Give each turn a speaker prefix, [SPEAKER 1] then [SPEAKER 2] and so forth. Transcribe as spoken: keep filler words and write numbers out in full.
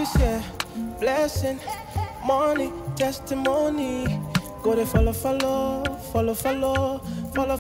[SPEAKER 1] grace, yeah, blessing, money, testimony. Go to follow, follow, follow, follow, follow.